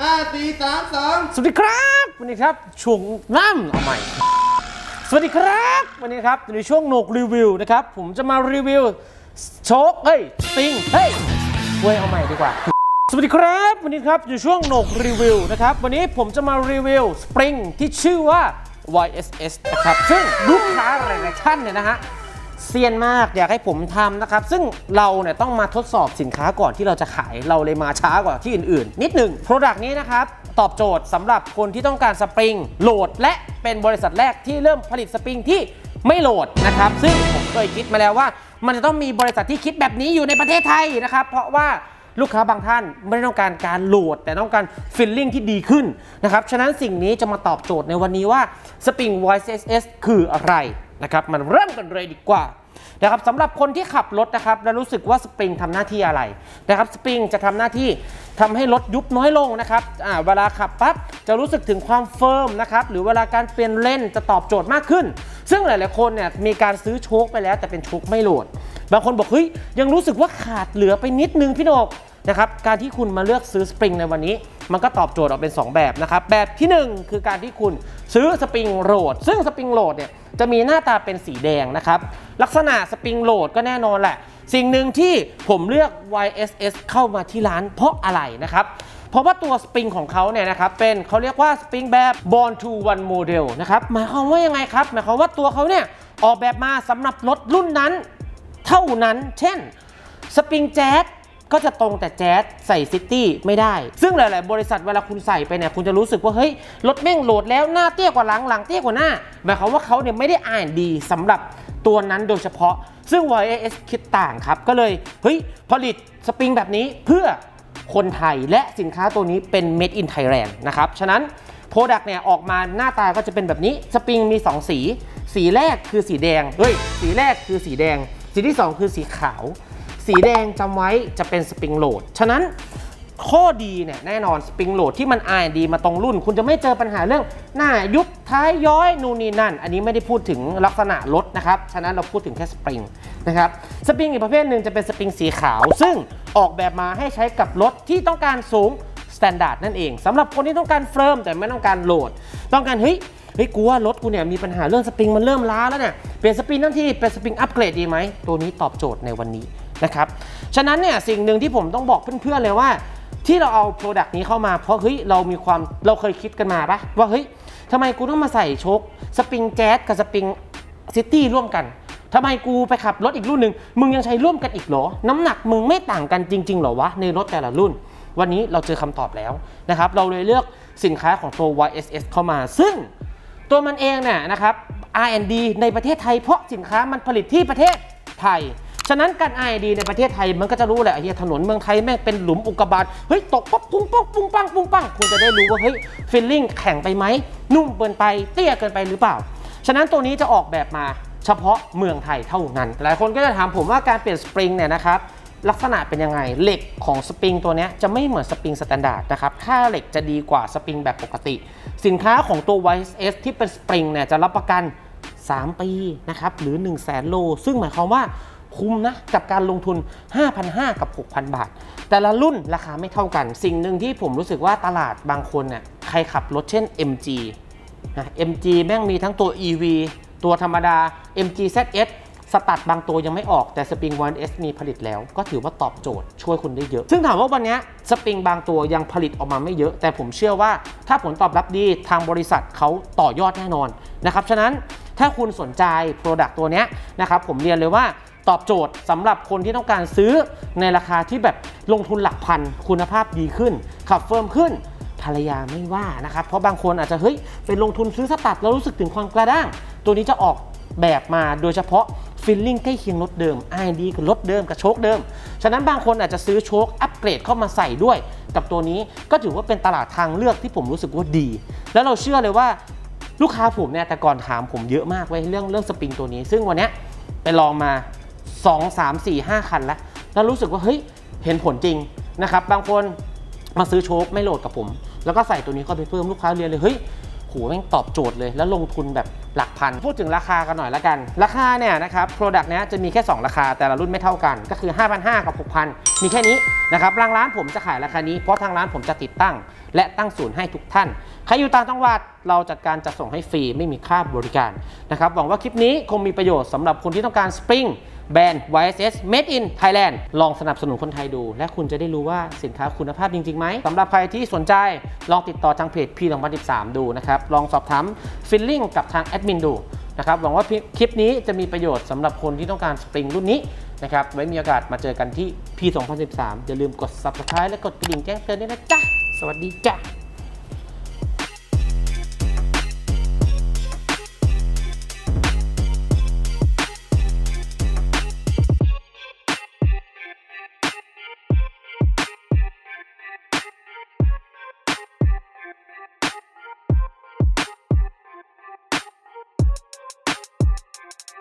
สวัสดีครับวันนี้ครับช่วงน้ำเอาใหม่สวัสดีครับวันนี้ครับในช่วงโหนกรีวิวนะครับผมจะมารีวิวโชคสปริงเอาใหม่ดีกว่าสวัสดีครับวันนี้ครับอยู่ช่วงโหนกรีวิวนะครับวันนี้ผมจะมารีวิวสปริงที่ชื่อว่า YSS นะครับซึ่งลูกค้าหลายๆท่านเนี่ยนะฮะเซียนมากอยากให้ผมทำนะครับซึ่งเราเนี่ยต้องมาทดสอบสินค้าก่อนที่เราจะขายเราเลยมาช้ากว่าที่อื่นๆนิดหนึ่ง Product นี้นะครับตอบโจทย์สำหรับคนที่ต้องการสปริงโหลดและเป็นบริษัทแรกที่เริ่มผลิตสปริงที่ไม่โหลดนะครับซึ่งผมเคยคิดมาแล้วว่ามันจะต้องมีบริษัทที่คิดแบบนี้อยู่ในประเทศไทยนะครับเพราะว่าลูกค้าบางท่านไม่ได้ต้องการการโหลดแต่ต้องการฟีลลิ่งที่ดีขึ้นนะครับฉะนั้นสิ่งนี้จะมาตอบโจทย์ในวันนี้ว่าสปริง YSS คืออะไรนะครับมันเริ่มกันเลยดีกว่านะครับสำหรับคนที่ขับรถนะครับแล้วรู้สึกว่าสปริงทำหน้าที่อะไรนะครับสปริงจะทำหน้าที่ทำให้รถยุบน้อยลงนะครับเวลาขับปั๊บจะรู้สึกถึงความเฟิร์มนะครับหรือเวลาการเปลี่ยนเลนจะตอบโจทย์มากขึ้นซึ่งหลายๆคนเนี่ยมีการซื้อโชคไปแล้วแต่เป็นโชคไม่โหลดบางคนบอกเฮ้ยยังรู้สึกว่าขาดเหลือไปนิดนึงพี่โหนกนะครับการที่คุณมาเลือกซื้อสปริงในวันนี้มันก็ตอบโจทย์ออกเป็น2แบบนะครับแบบที่1คือการที่คุณซื้อสปริงโหลดซึ่งสปริงโหลดเนี่ยจะมีหน้าตาเป็นสีแดงนะครับลักษณะสปริงโหลดก็แน่นอนแหละสิ่งหนึ่งที่ผมเลือก YSS เข้ามาที่ร้านเพราะอะไรนะครับเพราะว่าตัวสปริงของเขาเนี่ยนะครับเป็นเขาเรียกว่าสปริงแบบ Born to One Model นะครับหมายความว่ายังไงครับหมายความว่าตัวเขาเนี่ยออกแบบมาสำหรับรถรุ่นนั้นเท่านั้นเช่นสปริงแจ๊สก็จะตรงแต่แจ๊สใส่ซิตี้ไม่ได้ซึ่งหลายๆบริษัทเวลาคุณใส่ไปเนี่ยคุณจะรู้สึกว่าเฮ้ยรถแม่งโหลดแล้วหน้าเตี้ยกว่าหลังเตี้ยกว่าหน้าหมายความว่าเขาเนี่ยไม่ได้อ่านดีสำหรับตัวนั้นโดยเฉพาะซึ่ง YSS คิดต่างครับก็เลยเฮ้ยผลิตสปริงแบบนี้เพื่อคนไทยและสินค้าตัวนี้เป็น Made in Thailand นะครับฉะนั้น Product เนี่ยออกมาหน้าตาก็จะเป็นแบบนี้สปริงมี2สีแรกคือสีแดงสีแรกคือสีแดงสีที่2คือสีขาวสีแดงจำไว้จะเป็นสปริงโหลดฉะนั้นข้อดีเนี่ยแน่นอนสปริงโหลดที่มัน R&D มาตรงรุ่นคุณจะไม่เจอปัญหาเรื่องหน้ายุบท้ายย้อยนู่นนี่นั่นอันนี้ไม่ได้พูดถึงลักษณะรถนะครับฉะนั้นเราพูดถึงแค่สปริงนะครับสปริงอีกประเภทหนึ่งจะเป็นสปริงสีขาวซึ่งออกแบบมาให้ใช้กับรถที่ต้องการสูงสแตนดาร์ดนั่นเองสำหรับคนที่ต้องการเฟิร์มแต่ไม่ต้องการโหลดต้องการเฮ้ยกูว่ารถกูเนี่ยมีปัญหาเรื่องสปริงมันเริ่มล้าแล้วเนี่ยเปลี่ยนสปริงทั้งที่เป็นสปริงอัปเกรดดีไหมตัวนี้ตอบโจทย์ในวันนี้นะครับฉะนั้นเนี่ยสิ่งหนึ่งที่ผมต้องบอกเพื่อนๆเลยว่าที่เราเอา Product นี้เข้ามาเพราะเฮ้ยเราเคยคิดกันมาปะว่าเฮ้ยทำไมกูต้องมาใส่โชคสปริงแจ๊สกับสปริงซิตี้ร่วมกันทำไมกูไปขับรถอีกรุ่นหนึ่งมึงยังใช้ร่วมกันอีกเหรอน้ำหนักมึงไม่ต่างกันจริงๆเหรอวะในรถแต่ละรุ่นวันนี้เราเจอคำตอบแล้วนะครับเราเลยเลือกสินค้าของตัว YSS เข้ามาซึ่งตัวมันเองเนี่ยนะครับ R&D ในประเทศไทยเพราะสินค้ามันผลิตที่ประเทศไทยฉะนั้นการ R&D ในประเทศไทยมันก็จะรู้แหละเฮียถนนเมืองไทยแม่งเป็นหลุมอุกกาบาตเฮ้ยตกปั๊บปุ้งปังปุ้งปังปุ้งปังคุณจะได้รู้ว่าเฮ้ยฟีลลิ่งแข็งไปไหมนุ่มเกินไปเตี้ยเกินไปหรือเปล่าฉะนั้นตัวนี้จะออกแบบมาเฉพาะเมืองไทยเท่านั้นหลายคนก็จะถามผมว่าการเปลี่ยนสปริงเนี่ยนะครับลักษณะเป็นยังไงเหล็กของสปริงตัวนี้จะไม่เหมือนสปริงสแตนดาร์ดนะครับค่าเหล็กจะดีกว่าสปริงแบบปกติสินค้าของตัว YSS ที่เป็นสปริงเนี่ยจะรับประกัน3 ปีนะครับหรือ 100,000 โลซึ่งหมายความว่าคุ้มนะกับการลงทุน 5,500 กับ 6,000 บาทแต่ละรุ่นราคาไม่เท่ากันสิ่งหนึ่งที่ผมรู้สึกว่าตลาดบางคนเนี่ยใครขับรถเช่น MG MG แม่งมีทั้งตัว EV ตัวธรรมดา MG ZS สตัดบางตัวยังไม่ออกแต่สปริง YSS มีผลิตแล้วก็ถือว่าตอบโจทย์ช่วยคุณได้เยอะซึ่งถามว่าวันนี้สปริงบางตัวยังผลิตออกมาไม่เยอะแต่ผมเชื่อว่าถ้าผลตอบรับดีทางบริษัทเขาต่อยอดแน่นอนนะครับฉะนั้นถ้าคุณสนใจ Product ตัวนี้นะครับผมเรียนเลยว่าตอบโจทย์สำหรับคนที่ต้องการซื้อในราคาที่แบบลงทุนหลักพันคุณภาพดีขึ้นขับเฟิร์มขึ้นภรรยาไม่ว่านะครับเพราะบางคนอาจจะเฮ้ยเป็นลงทุนซื้อสตัดแล้วรู้สึกถึงความกระด้างตัวนี้จะออกแบบมาโดยเฉพาะฟีลลิ่งใกล้เคียงรถเดิม R&D กับรถเดิมกับโชคเดิมฉะนั้นบางคนอาจจะซื้อโชคอัปเกรดเข้ามาใส่ด้วยกับตัวนี้ก็ถือว่าเป็นตลาดทางเลือกที่ผมรู้สึกว่าดีแล้วเราเชื่อเลยว่าลูกค้าผมเนี่ยแต่ก่อนถามผมเยอะมากไว้เรื่องสปริงตัวนี้ซึ่งวันนี้ไปลองมา2, 3, 4, 5 คันแล้วรู้สึกว่าเฮ้ยเห็นผลจริงนะครับบางคนมาซื้อโชคไม่โหลดกับผมแล้วก็ใส่ตัวนี้เข้าไปเพิ่มลูกค้าเรียนเลยเฮ้ยโหแม่งตอบโจทย์เลยแล้วลงทุนแบบหลักพันพูดถึงราคากันหน่อยละกันราคาเนี่ยนะครับ Product เนี้ยจะมีแค่2ราคาแต่ละรุ่นไม่เท่ากันก็คือ 5,500 กับ 6,000 มีแค่นี้นะครับทางร้านผมจะขายราคานี้เพราะทางร้านผมจะติดตั้งและตั้งศูนย์ให้ทุกท่านใครอยู่ต่างจังหวัดเราจัดการจัดส่งให้ฟรีไม่มีค่าบริการนะครับหวังว่าคลิปนี้คงมีประโยชน์สำหรับคนที่ต้องการสปริงแบรนด์ YSS Made in Thailand ลองสนับสนุนคนไทยดูและคุณจะได้รู้ว่าสินค้าคุณภาพจริงๆไหมสำหรับใครที่สนใจลองติดต่อทางเพจ P2013 ดูนะครับลองสอบถามฟิลลิ่งกับทางแอดมินดูนะครับหวังว่าคลิปนี้จะมีประโยชน์สำหรับคนที่ต้องการสปริงรุ่นนี้นะครับไว้มีโอกาสมาเจอกันที่ P2013 อย่าลืมกด Subscribe และกดกระดิ่งแจ้งเตือนด้วยนะจ๊ะสวัสดีจ้ะ